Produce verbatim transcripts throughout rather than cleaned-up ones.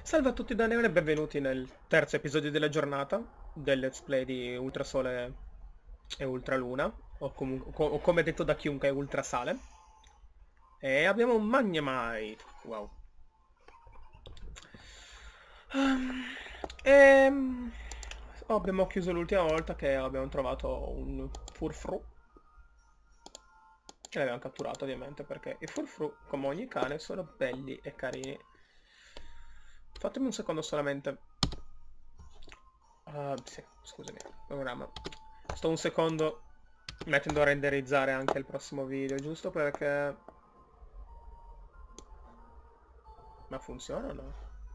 Salve a tutti da Neone e benvenuti nel terzo episodio della giornata del Let's Play di Ultrasole e Ultraluna, o, comu- co- o come detto da chiunque Ultrasale. E abbiamo un Magnemite. Wow. Um, e... oh, abbiamo chiuso l'ultima volta che abbiamo trovato un Furfru. Che l'abbiamo catturato ovviamente perché i Furfru, come ogni cane, sono belli e carini. Fatemi un secondo solamente. Uh, sì, scusami, programma. Sto un secondo mettendo a renderizzare anche il prossimo video, giusto perché... Ma funziona o no?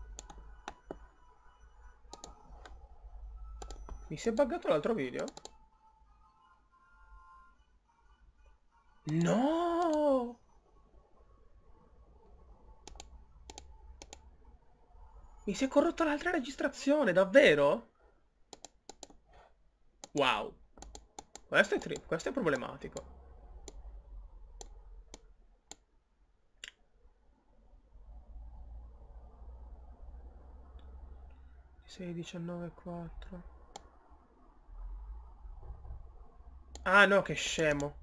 Mi si è buggato l'altro video? No! Mi si è corrotta l'altra registrazione, davvero? Wow. Questo è, tri- questo è problematico. sei, diciannove, quattro. Ah no, che scemo.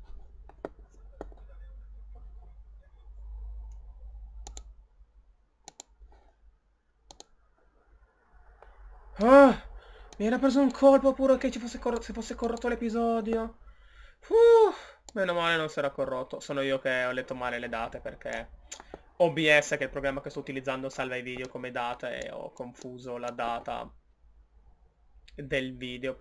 Ah! Mi era preso un colpo pure che ci fosse corro- se fosse corrotto l'episodio. Uh, meno male non si era corrotto. Sono io che ho letto male le date perché O B S, che è il programma che sto utilizzando, salva i video come date e ho confuso la data del video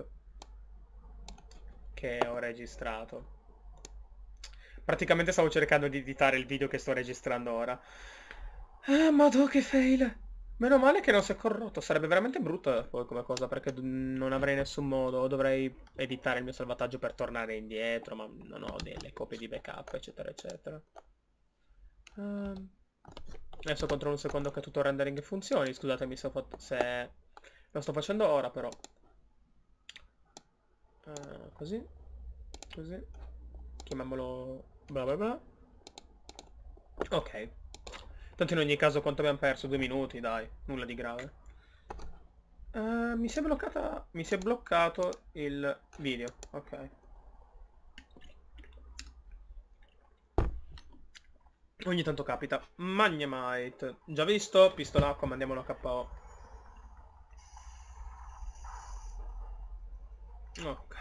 che ho registrato. Praticamente stavo cercando di editare il video che sto registrando ora. Ah, madò che fail! Meno male che non si è corrotto, sarebbe veramente brutta poi come cosa perché d- non avrei nessun modo, dovrei editare il mio salvataggio per tornare indietro, ma non ho delle copie di backup, eccetera, eccetera. Ehm, Adesso controllo un secondo che tutto il rendering funzioni, scusatemi se, ho fatto- se lo sto facendo ora però. Eh, così, così, chiamiamolo bla bla bla. Ok. Tanto in ogni caso quanto abbiamo perso? Due minuti, dai, nulla di grave. Eh, mi si è bloccata... Mi si è bloccato il video. Ok. Ogni tanto capita. Magnemite. Già visto? Pistola, comandiamolo K O. Ok.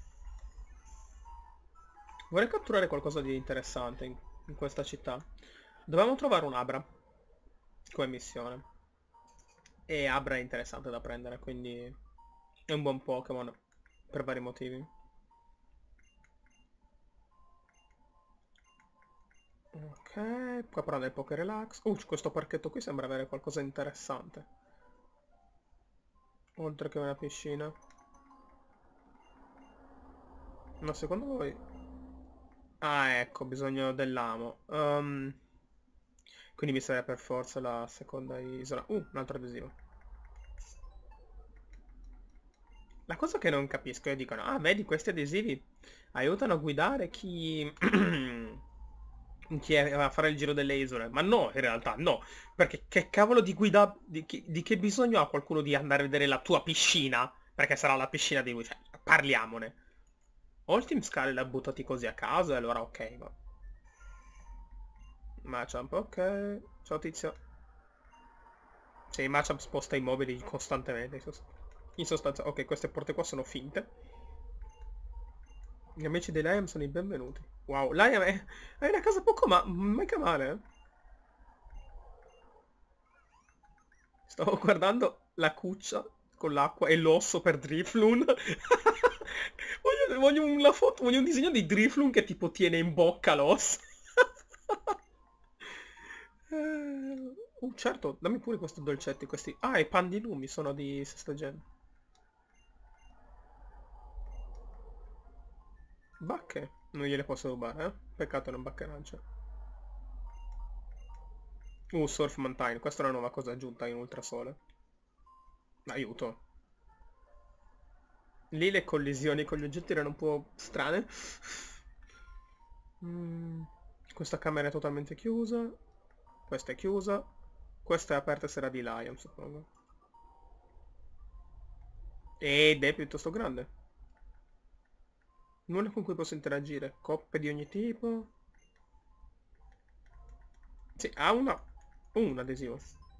Vorrei catturare qualcosa di interessante in, in questa città. Dovevamo trovare un Abra come missione. E Abra è interessante da prendere, quindi è un buon Pokémon per vari motivi. Ok, qua prende il Poké Relax. Uh, questo parchetto qui sembra avere qualcosa di interessante. Oltre che una piscina. Ma secondo voi... Ah, ecco, bisogno dell'amo. Ehm, quindi mi serve per forza la seconda isola. Uh, un altro adesivo. La cosa che non capisco è dicono, ah, vedi, questi adesivi aiutano a guidare chi... chi è a fare il giro delle isole. Ma no, in realtà no. Perché che cavolo di guida... Di, chi- di che bisogno ha qualcuno di andare a vedere la tua piscina? Perché sarà la piscina di lui. Cioè, parliamone. O il Team Scully l'ha buttati così a caso e allora ok, ma... Machamp, ok. Ciao tizio. Sì, Machamp sposta i mobili costantemente. In sost- in sostanza, ok, queste porte qua sono finte. Gli amici dei Liam sono i benvenuti. Wow, Liam è, è una casa poco ma... mica male, eh. Stavo guardando la cuccia con l'acqua e l'osso per Drifloon. Voglio, voglio una foto, voglio un disegno di Drifloon che tipo tiene in bocca l'osso. Eh, oh, certo, dammi pure questo dolcetti, questi... Ah, i pan di lumi sono di sesta gen. Bacche? Non gliele posso rubare, eh? Peccato non bacche arance. Uh, Surf Mountain, questa è una nuova cosa aggiunta in Ultrasole. Aiuto. Lì le collisioni con gli oggetti erano un po' strane. Mm, questa camera è totalmente chiusa. Questa è chiusa. Questa è aperta sarà di Lion, suppongo. Ed è piuttosto grande. Nulla con cui posso interagire. Coppe di ogni tipo. Sì, ha una... un adesivo.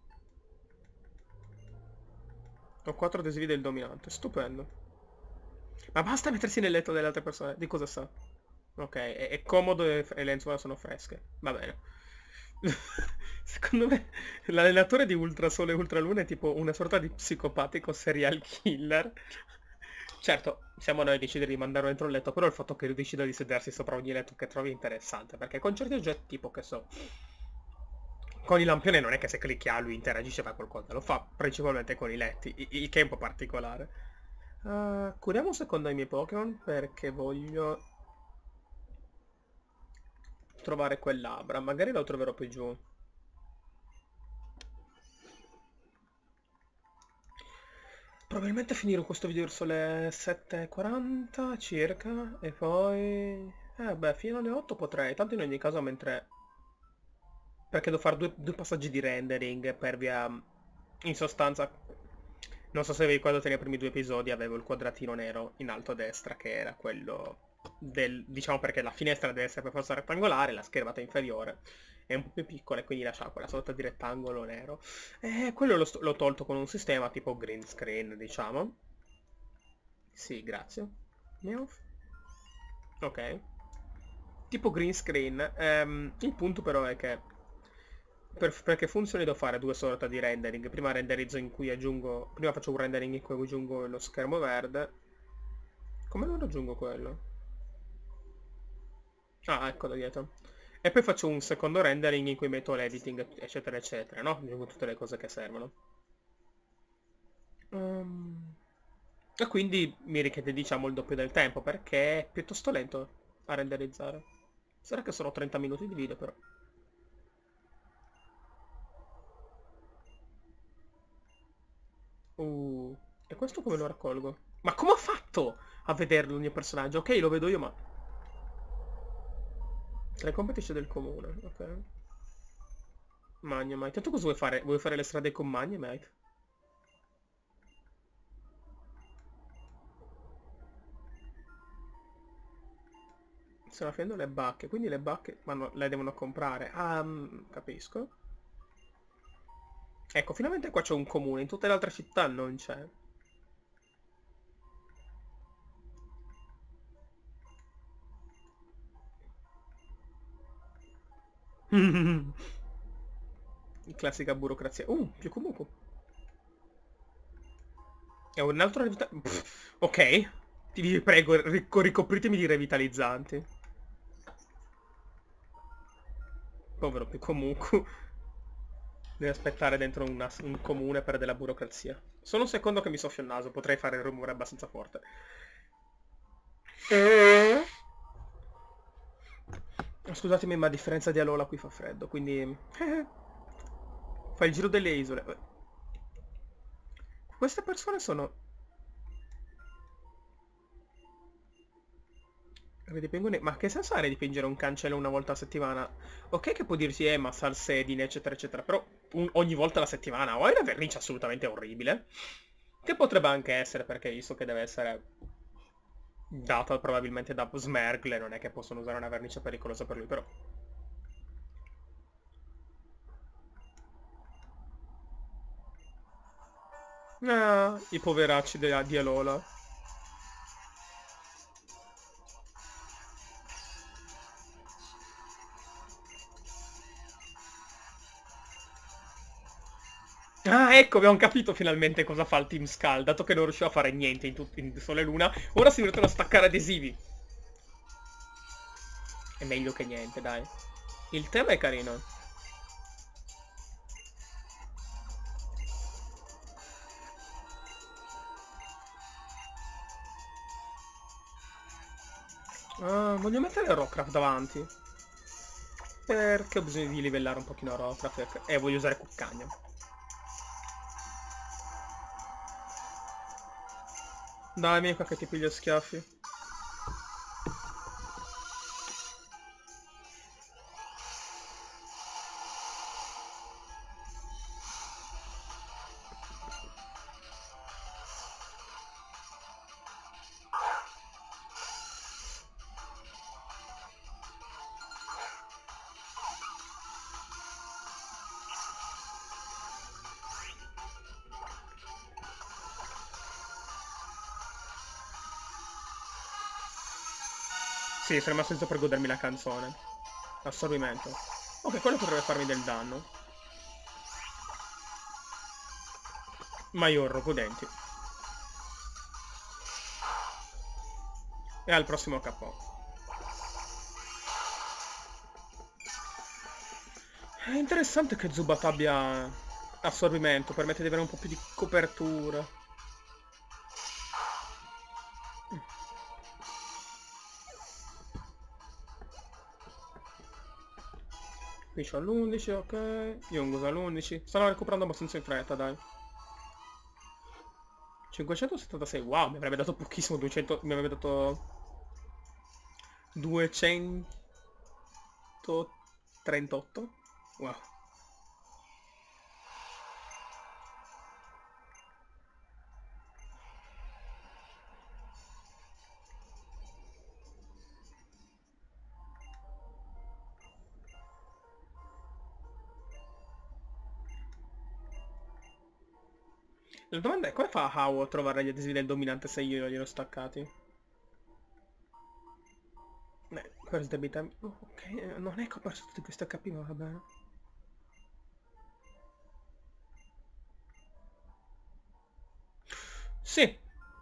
Ho quattro adesivi del dominante. Stupendo. Ma basta mettersi nel letto delle altre persone. Di cosa sa? Ok, è, è comodo e, e le lenzuola sono fresche. Va bene. Secondo me l'allenatore di Ultrasole e Ultraluna è tipo una sorta di psicopatico serial killer. Certo, siamo noi a decidere di mandarlo dentro il letto, però il fatto che lui decida di sedersi sopra ogni letto che trovi è interessante, perché con certi oggetti tipo che so, con il lampione non è che se clicchi A lui interagisce e fa qualcosa, lo fa principalmente con i letti, i- il che è un po' particolare. Uh, curiamo un secondo i miei Pokémon perché voglio trovare quell'Abra, magari lo troverò più giù. Probabilmente finirò questo video verso le sette e quaranta circa e poi... Eh beh, fino alle otto potrei, tanto in ogni caso mentre... Perché devo fare due, due passaggi di rendering per via... In sostanza... Non so se vi ricordate nei primi due episodi avevo il quadratino nero in alto a destra che era quello del... Diciamo perché la finestra deve essere per forza rettangolare, la schermata inferiore è un po' più piccola e quindi lascia quella sorta di rettangolo nero. E quello l'ho l'ho tolto con un sistema tipo green screen, diciamo. Sì, grazie. Meow. Ok. Tipo green screen. Ehm, il punto però è che per- perché funzioni devo fare due sorte di rendering. Prima renderizzo in cui aggiungo... Prima faccio un rendering in cui aggiungo lo schermo verde. Come non aggiungo quello? Ah, ecco da dietro. E poi faccio un secondo rendering in cui metto l'editing, eccetera, eccetera, no? Aggiungo tutte le cose che servono. Ehm, E quindi mi richiede diciamo il doppio del tempo perché è piuttosto lento a renderizzare. Sarà che sono trenta minuti di video però. Uh, e questo come lo raccolgo? Ma come ho fatto a vederlo il mio personaggio? Ok, lo vedo io ma... Tra le competition del comune, ok. Magnemite. Tu cosa vuoi fare? Vuoi fare le strade con Magnemite? Stanno finendo le bacche, quindi le bacche ma no, le devono comprare. Ah, mm, capisco. Ecco, finalmente qua c'è un comune, in tutte le altre città non c'è. Classica burocrazia. Uh, più comunque. È un altro revita... Pff, ok. Ti prego, ric- ricopritemi di revitalizzanti. Povero più comunque. Deve aspettare dentro una- un comune per della burocrazia. Solo un secondo che mi soffio il naso, potrei fare il rumore abbastanza forte. Scusatemi, ma a differenza di Alola qui fa freddo, quindi... Fa il giro delle isole. Queste persone sono... Vedi, penguini... Ma che senso ha ridipingere un cancello una volta a settimana? Ok che può dirsi, eh, ma salsedine, eccetera, eccetera, però un- ogni volta alla settimana o è una vernice assolutamente orribile, che potrebbe anche essere, perché visto che deve essere data probabilmente da Smergle, non è che possono usare una vernice pericolosa per lui, però... Ah, i poveracci di, di Alola. Ah, ecco, abbiamo capito finalmente cosa fa il Team Skull, dato che non riusciva a fare niente in, tut- in Sole e Luna, ora si mettono a staccare adesivi. È meglio che niente, dai. Il tema è carino. Ah, voglio mettere Rockcraft davanti. Perché ho bisogno di livellare un pochino Rockcraft e voglio usare Cuccagno. Dai, vieni qua che ti piglio schiaffi. Sì, sono rimasto senza per godermi la canzone. Assorbimento. Ok, quello potrebbe farmi del danno. Maior, godenti. E al prossimo K O. È interessante che Zubat abbia assorbimento, permette di avere un po' più di copertura. Qui c'ho all'undici, ok. Yungus all'undici. Stanno recuperando abbastanza in fretta, dai. cinquecentosettantasei, wow, mi avrebbe dato pochissimo, duecento, mi avrebbe dato duecentotrentotto. Wow. La domanda è come fa How a trovare gli adesivi del dominante se io glielo staccati? Beh, per sdebita... oh, ok, non è che ho perso tutti questi H P, ma va bene. Sì.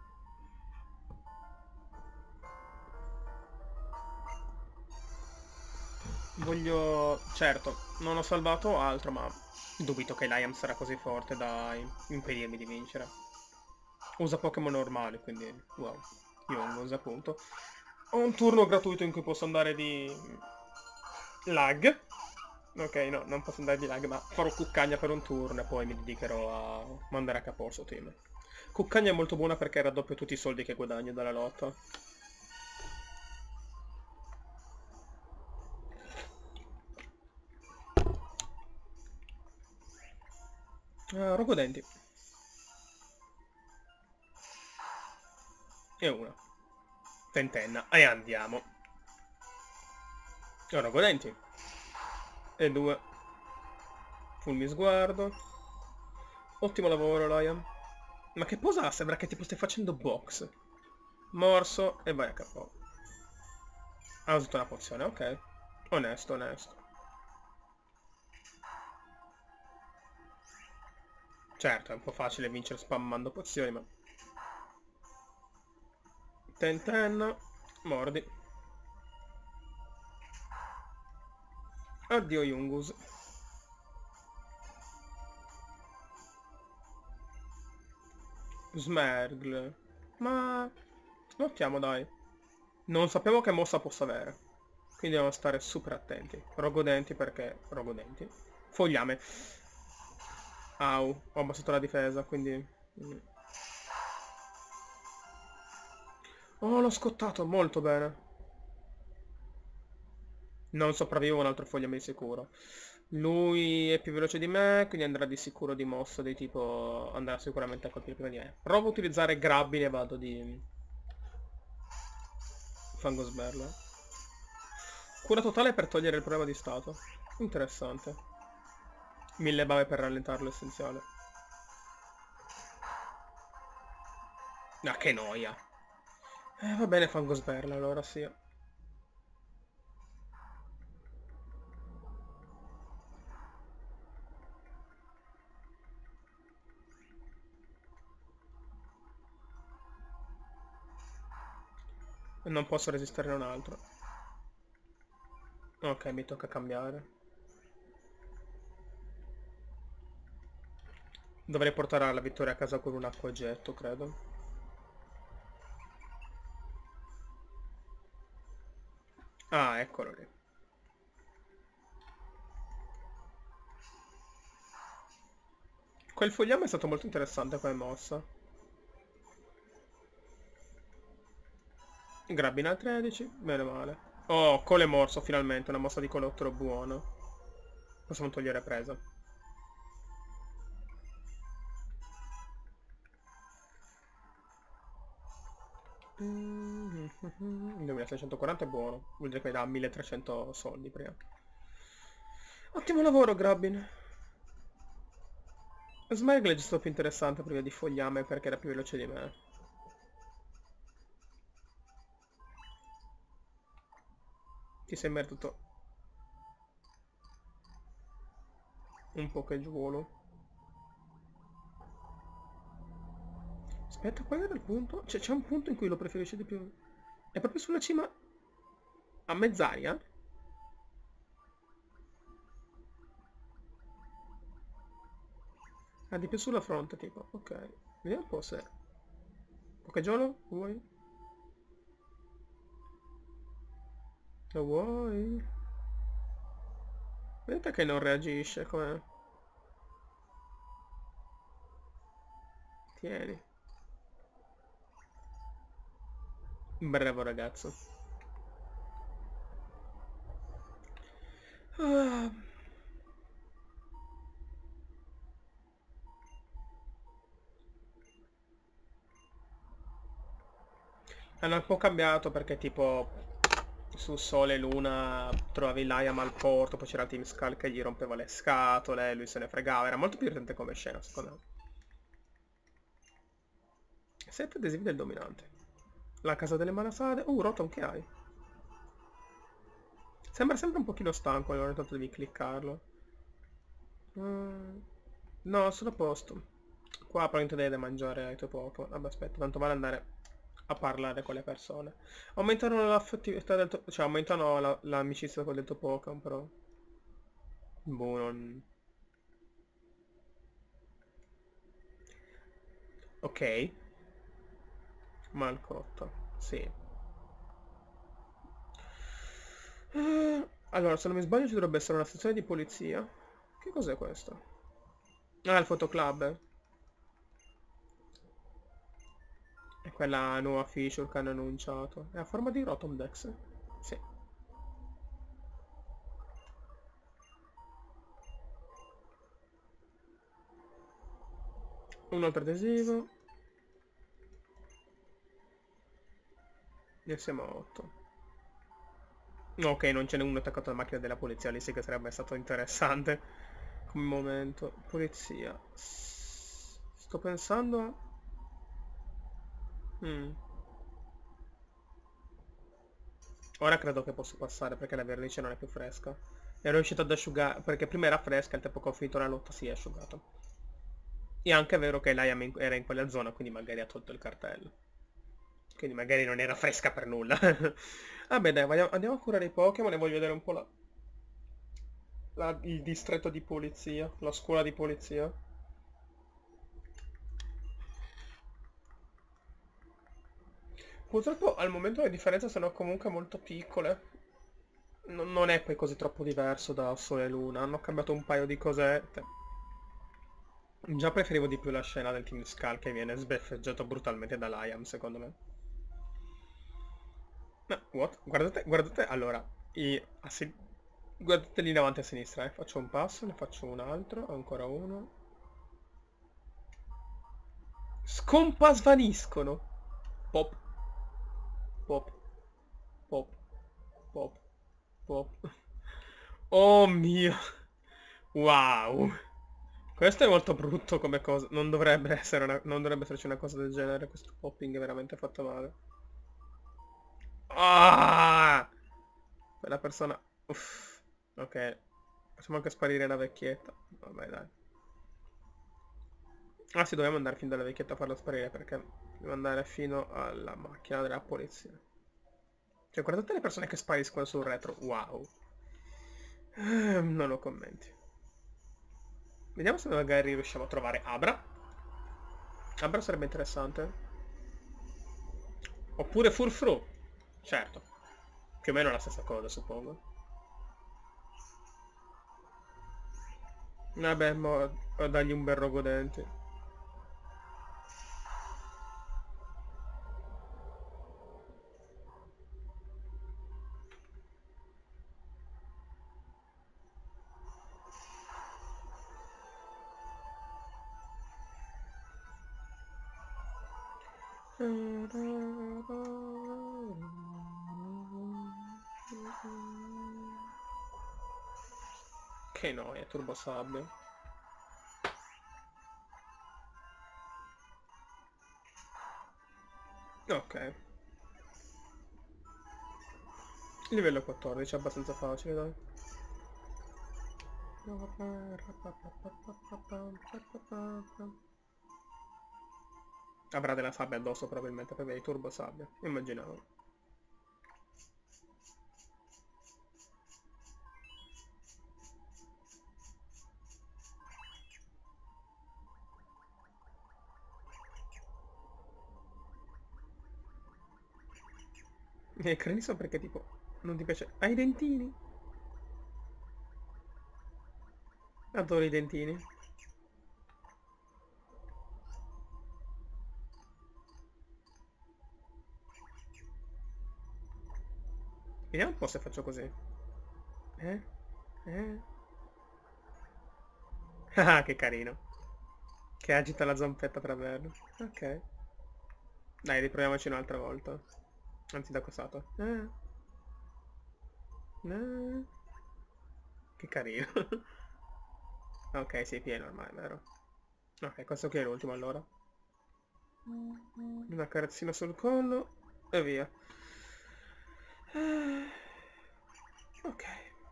Voglio... Certo, non ho salvato altro, ma dubito che Liam sarà così forte da impedirmi di vincere. Usa Pokémon normali, quindi... Wow. Io non uso appunto. Ho un turno gratuito in cui posso andare di... lag. Ok, no, non posso andare di lag, ma farò cuccagna per un turno e poi mi dedicherò a mandare a capo il suo team. Cuccagna è molto buona perché raddoppio tutti i soldi che guadagno dalla lotta. Uh, Rogodenti. E una. Tentenna. E andiamo. Rogodenti. E due. Fulmi sguardo. Ottimo lavoro, Liam. Ma che posa? Sembra che tipo stai facendo box. Morso e vai a capo. Ha usato una pozione, ok. Onesto, onesto. Certo, è un po' facile vincere spammando pozioni, ma... Tentenna. Mordi. Addio Yungus. Smergl. Ma... Lottiamo, dai. Non sapevo che mossa posso avere. Quindi dobbiamo stare super attenti. Rogodenti perché... Rogodenti. Fogliame. Au. Ho abbassato la difesa, quindi... Oh, l'ho scottato. Molto bene. Non sopravvivo un altro fogliame di sicuro. Lui è più veloce di me, quindi andrà di sicuro di mossa di tipo... Andrà sicuramente a colpire prima di me. Provo a utilizzare Grabbine e vado di... Fangosmerlo. Cura totale per togliere il problema di stato. Interessante. Mille bave per rallentarlo essenziale. Ah, che noia. Eh, va bene Fangosmerlo, allora sì. Non posso resistere a un altro. Ok, mi tocca cambiare. Dovrei portare la vittoria a casa con un acquagetto, credo. Ah, eccolo lì. Quel fogliame è stato molto interessante come mossa. Grabbina al tredici, meno male. Oh, cole morso finalmente, una mossa di coleottero buono. Possiamo togliere presa. duemilaseicentoquaranta è buono, vuol dire che mi dà milletrecento soldi prima. Ottimo lavoro, Grabbin. Smirgle è stato più interessante prima di fogliame perché era più veloce di me. Ti sei meritato un pokegiolo. Aspetta, qual era il punto? Cioè, c'è un punto in cui lo preferisce di più. È proprio sulla cima a mezz'aria? Ah, di più sulla fronte, tipo. Ok. Vediamo un po' se... Pokegiolo? Vuoi? Lo vuoi? Vedete che non reagisce, come... Tieni. Bravo ragazzo. Ah. Hanno un po' cambiato perché tipo su Sole e Luna trovavi Liam al porto, poi c'era Team Skull che gli rompeva le scatole, lui se ne fregava, era molto più divertente come scena secondo me. Sette adesivi del dominante. La casa delle malasade. Uh, Rotom che hai? Sembra sempre un pochino stanco, allora intanto devi cliccarlo. Mm, no, sono a posto. Qua probabilmente devi da mangiare ai tuoi Pokémon. Vabbè, aspetta, tanto vale andare a parlare con le persone. Aumentano l'affettività del tuo... Cioè, aumentano la- l'amicizia con il tuo Pokémon, però... Boh, non... Ok. Malcotta. Sì. Eh, allora, se non mi sbaglio ci dovrebbe essere una stazione di polizia. Che cos'è questo? Ah, il fotoclub. È quella nuova feature che hanno annunciato. È a forma di Rotomdex? Sì. Un altro adesivo. Ne siamo a otto. Ok, non ce n'è uno attaccato alla macchina della polizia, lì sì che sarebbe stato interessante come momento. Polizia. S- Sto pensando a... Mm. Ora credo che posso passare perché la vernice non è più fresca. Ero riuscito ad asciugare, perché prima era fresca, il tempo che ho finito la lotta si è asciugato. E anche è vero che lei era in quella zona, quindi magari ha tolto il cartello. Quindi magari non era fresca per nulla. Vabbè dai, vadiamo- andiamo a curare i Pokémon e voglio vedere un po' la, la- il distretto di polizia, la scuola di polizia. Purtroppo al momento le differenze sono comunque molto piccole. Non non è poi così troppo diverso da Sole e Luna, hanno cambiato un paio di cosette. Già preferivo di più la scena del Team Skull che viene sbeffeggiato brutalmente da Liam, secondo me. No, what? Guardate, guardate, allora, i, a si- guardate lì davanti a sinistra, eh. Faccio un passo, ne faccio un altro, ancora uno. Scompa svaniscono. Pop, pop, pop, pop, pop. Oh mio. Wow. Questo è molto brutto come cosa. Non dovrebbe essere una... non dovrebbe esserci una cosa del genere. Questo popping è veramente fatto male. Ah! Quella persona... Uff. Ok. Facciamo anche sparire la vecchietta. Vabbè, dai. Ah sì, dobbiamo andare fin dalla vecchietta a farla sparire perché devo andare fino alla macchina della polizia. Cioè, guardate le persone che spariscono sul retro. Wow. Ehm, non ho commenti. Vediamo se magari riusciamo a trovare Abra. Abra sarebbe interessante. Oppure Furfru. Certo. Più o meno la stessa cosa, suppongo. Vabbè, mo dagli un bel rogodenti. Che noia, turbo sabbia. Ok. Livello quattordici, abbastanza facile, dai. Avrà della sabbia addosso probabilmente perché è turbo sabbia, immaginavo. E credi so perché tipo non ti piace. Hai i dentini? Adoro i dentini. Vediamo un po' se faccio così. Eh? Eh? Ah, che carino. Che agita la zampetta per averlo. Ok. Dai, riproviamoci un'altra volta. Anzi, da questo lato. Eh? Eh? Che carino. Ok, sei pieno ormai, vero? Ok, questo qui è l'ultimo allora. Una carezzina sul collo e via. Eh, ok.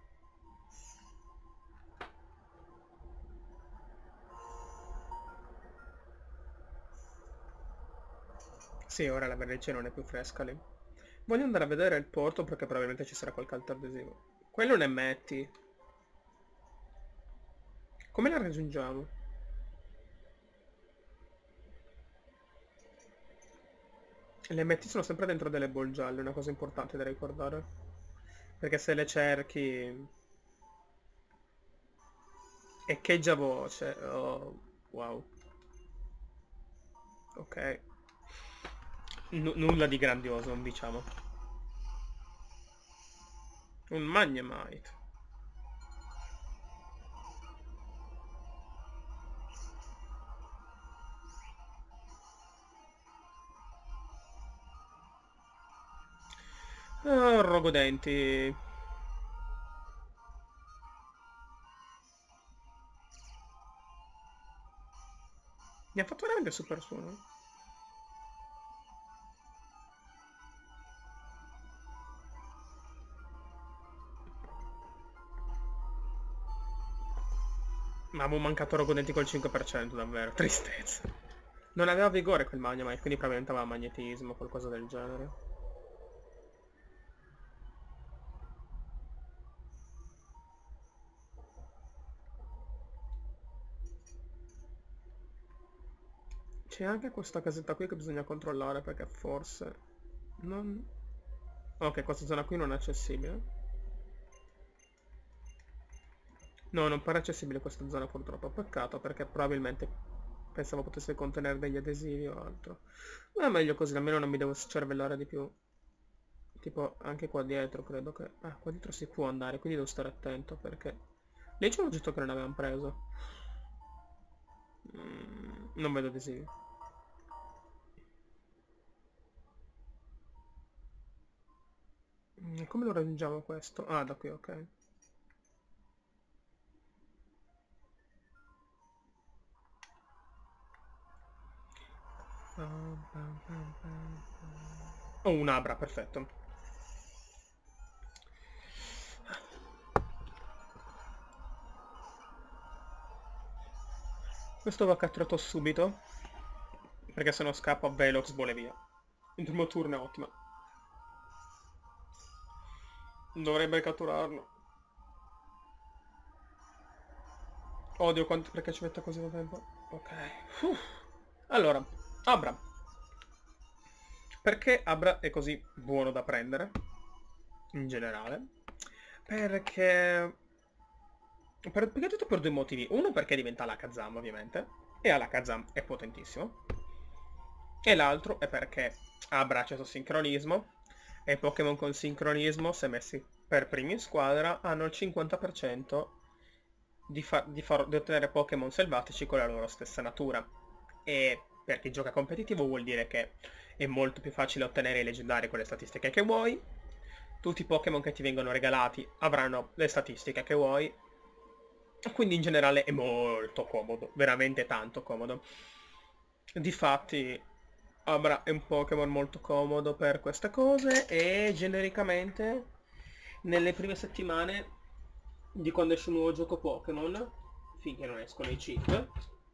Sì, ora la vernice non è più fresca lì. Voglio andare a vedere il porto perché probabilmente ci sarà qualche altro adesivo. Quello ne metti. Come la raggiungiamo? Le metti sono sempre dentro delle ball gialle, una cosa importante da ricordare. Perché se le cerchi... Echeggia voce. Oh, wow. Ok. N- nulla di grandioso, diciamo. Un Magnemite. Ah, Rogodenti. Mi ha fatto veramente super suono. Ma avevo mancato Rogodenti col cinque per cento, davvero. Tristezza. Non aveva vigore quel Magnemite, quindi probabilmente aveva magnetismo, qualcosa del genere. C'è anche questa casetta qui che bisogna controllare perché forse... Non... Ok, questa zona qui non è accessibile. No, non pare accessibile questa zona purtroppo. Peccato perché probabilmente pensavo potesse contenere degli adesivi o altro. Ma è meglio così, almeno non mi devo cervellare di più. Tipo anche qua dietro credo che... Ah, qua dietro si può andare, quindi devo stare attento perché... Lì c'è un oggetto che non avevamo preso. Mm, non vedo adesivi. Mm, come lo raggiungiamo questo? Ah, da qui, ok. Oh, un'abra, perfetto. Questo va catturato subito, perché se no scappa Velox vole via. Il primo turno è ottima. Dovrebbe catturarlo. Odio quanto, perché ci mette così da tempo. Ok. Uff. Allora, Abra. Perché Abra è così buono da prendere? In generale. Perché... Per, più che tutto per due motivi. Uno perché diventa l'Akazam, ovviamente. E l'Akazam è potentissimo. E l'altro è perché Abra c'è su sincronismo. E Pokémon con sincronismo, se messi per primi in squadra, hanno il cinquanta per cento di, fa di, far di ottenere Pokémon selvatici con la loro stessa natura. E per chi gioca competitivo vuol dire che è molto più facile ottenere i leggendari con le statistiche che vuoi. Tutti i Pokémon che ti vengono regalati avranno le statistiche che vuoi. Quindi in generale è molto comodo, veramente tanto comodo. Difatti Abra è un Pokémon molto comodo per queste cose e genericamente nelle prime settimane di quando esce un nuovo gioco Pokémon, finché non escono i chip,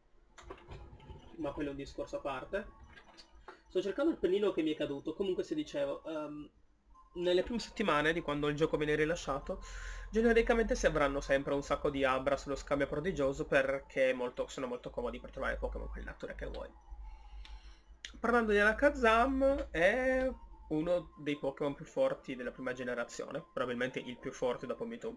ma quello è un discorso a parte. Sto cercando il pennino che mi è caduto, comunque se dicevo, ehm, nelle prime settimane di quando il gioco viene rilasciato, genericamente si avranno sempre un sacco di Abra sullo scambio prodigioso perché molto- sono molto comodi per trovare Pokémon con le nature che vuoi. Parlando di Alakazam, è uno dei Pokémon più forti della prima generazione, probabilmente il più forte dopo Mewtwo.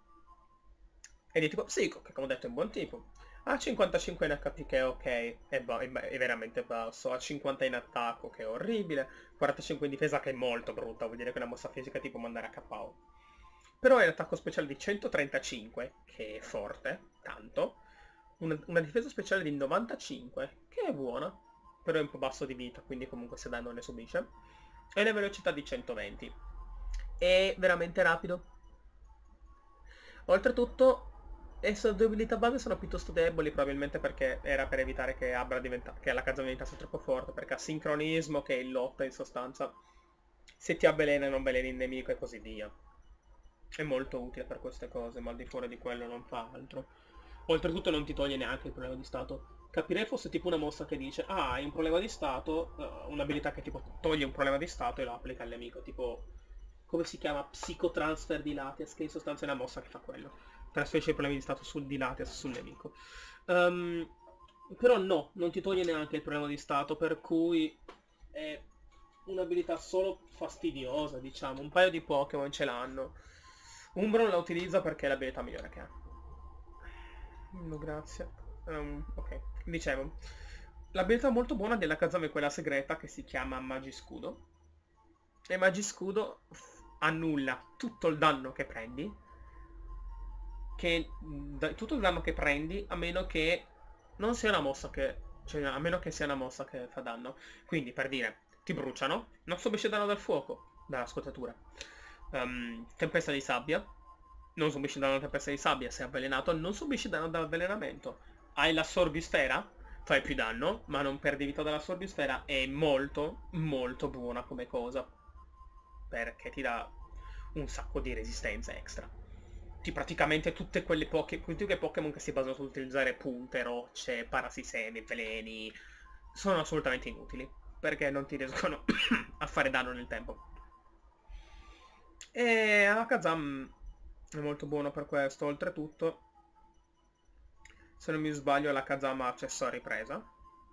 E di tipo Psico, che come ho detto è un buon tipo. Ha cinquantacinque in H P che è ok, è, ba- è ba- è veramente basso. Ha cinquanta in attacco che è orribile. quarantacinque in difesa che è molto brutta, vuol dire che una mossa fisica è tipo mandare a K O. Però è un attacco speciale di centotrentacinque, che è forte, tanto. Una, una difesa speciale di novantacinque, che è buona. Però è un po' basso di vita, quindi comunque se danno ne subisce. E una velocità di centoventi. È veramente rapido. Oltretutto, le sue due abilità base sono piuttosto deboli, probabilmente perché era per evitare che Abra diventa, che la casa diventasse troppo forte, perché ha sincronismo, che è in lotta in sostanza. Se ti avvelena non veleni il nemico e così via. È molto utile per queste cose, ma al di fuori di quello non fa altro. Oltretutto non ti toglie neanche il problema di stato. Capirei fosse tipo una mossa che dice, ah, hai un problema di stato, uh, un'abilità che tipo toglie un problema di stato e lo applica al nemico, tipo, come si chiama? Psicotransfer di Latias, che in sostanza è una mossa che fa quello. Trasferisce i problemi di stato sul, di Latias sul nemico. Um, però no, non ti toglie neanche il problema di stato, per cui è un'abilità solo fastidiosa, diciamo. Un paio di Pokémon ce l'hanno. Umbron la utilizza perché è l'abilità migliore che ha. No, grazie. Um, ok, dicevo. L'abilità molto buona della Kazama è quella segreta che si chiama Magiscudo. E Magiscudo f- annulla tutto il danno che prendi. Che, da- tutto il danno che prendi, a meno che non sia una mossa che... Cioè, a meno che sia una mossa che fa danno. Quindi, per dire, ti bruciano, non subisci danno dal fuoco, dalla scottatura. Ehm, tempesta di sabbia, non subisci danno da tempesta di sabbia, sei avvelenato, non subisci danno dall'avvelenamento. Hai la sorbisfera, fai più danno, ma non perdi vita dalla sorbisfera, è molto, molto buona come cosa. Perché ti dà un sacco di resistenza extra. Ti praticamente tutte quelle poche, tutti quei Pokémon che si basano sull'utilizzare punte, rocce, parasisemi, veleni, sono assolutamente inutili. Perché non ti riescono a fare danno nel tempo. E Alakazam è molto buono per questo, oltretutto, se non mi sbaglio Alakazam ha accesso a ripresa,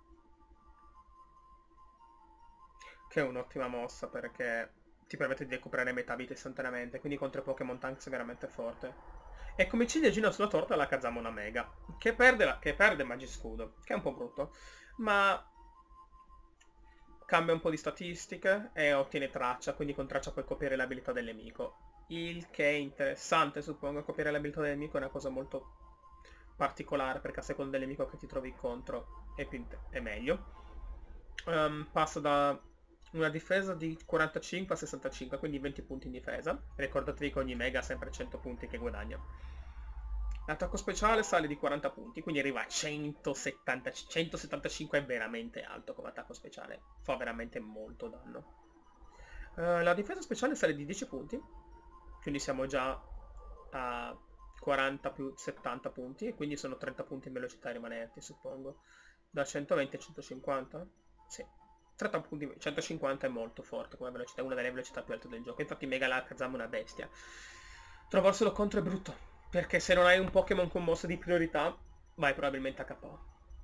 che è un'ottima mossa perché ti permette di recuperare metà vita istantaneamente, quindi contro i Pokémon Tanks è veramente forte. E come ciliegina sulla torta Alakazam ha una Mega, che perde, la, che perde Magiscudo, che è un po' brutto, ma cambia un po' di statistiche e ottiene traccia, quindi con traccia puoi copiare l'abilità del nemico. Il che è interessante, suppongo, copiare l'abilità del nemico è una cosa molto particolare, perché a seconda del nemico che ti trovi contro è, più int- è meglio. Um, passa da una difesa di quarantacinque a sessantacinque, quindi venti punti in difesa. Ricordatevi che ogni mega ha sempre cento punti che guadagna. L'attacco speciale sale di quaranta punti, quindi arriva a centosettanta, centosettantacinque è veramente alto come attacco speciale. Fa veramente molto danno. Uh, la difesa speciale sale di dieci punti, quindi siamo già a quaranta più settanta punti, e quindi sono trenta punti in velocità rimanenti, suppongo. Da centoventi a centocinquanta? Sì. trenta punti, centocinquanta è molto forte come velocità, è una delle velocità più alte del gioco. Infatti Mega Alakazam è una bestia. Trovarselo contro è brutto, perché se non hai un Pokémon con mosse di priorità, vai probabilmente a K O.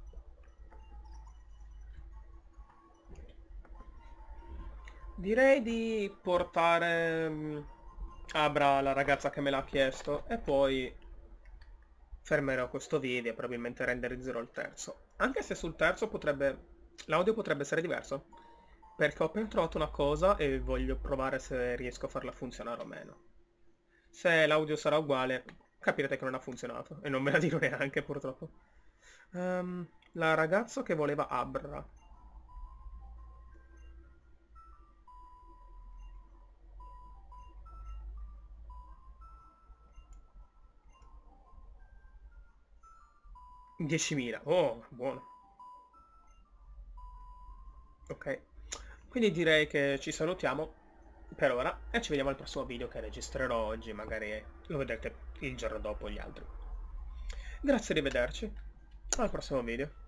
Direi di portare mm, Abra, la ragazza che me l'ha chiesto, e poi fermerò questo video e probabilmente renderizzerò il terzo. Anche se sul terzo potrebbe... l'audio potrebbe essere diverso. Perché ho appena trovato una cosa e voglio provare se riesco a farla funzionare o meno. Se l'audio sarà uguale, capirete che non ha funzionato. E non me la dirò neanche, purtroppo. Ehm, la ragazza che voleva Abra. diecimila. Oh, buono. Ok. Quindi direi che ci salutiamo. per ora e ci vediamo al prossimo video che registrerò oggi, magari lo vedrete il giorno dopo gli altri. Grazie, arrivederci, al prossimo video.